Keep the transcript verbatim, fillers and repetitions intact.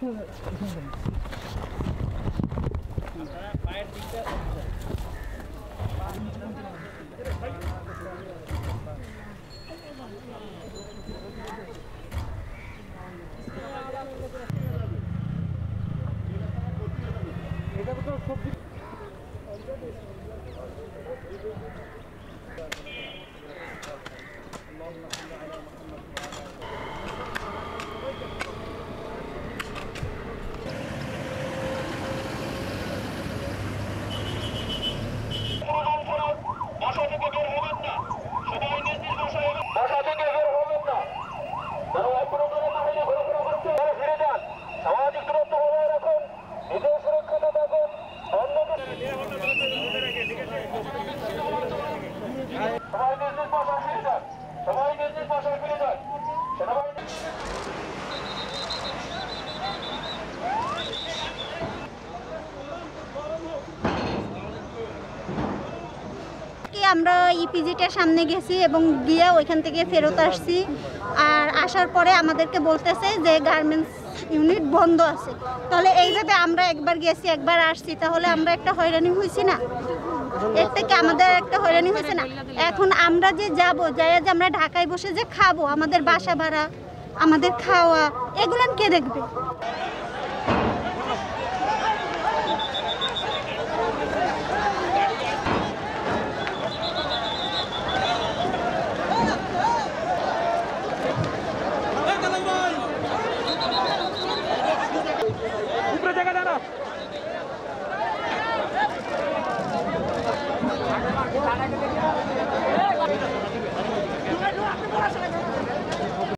আমরা ইপিজিটার সামনে গেছি এবং গিয়ে ওইখান থেকে ফেরত আসছি। আর আসার পরে আমাদেরকে বলতেছে যে গার্মেন্টস ইউনিট বন্ধ আছে। তাহলে এইভাবে আমরা একবার গেছি একবার আসছি, তাহলে আমরা একটা হয়রানি হয়েছি না? এর থেকে আমাদের একটা হয়রানি হয়েছে না? এখন আমরা যে যাব, যাই যে আমরা ঢাকায় বসে যে খাবো, আমাদের বাসা ভাড়া, আমাদের খাওয়া, এগুলো কে দেখবে? Terima kasih.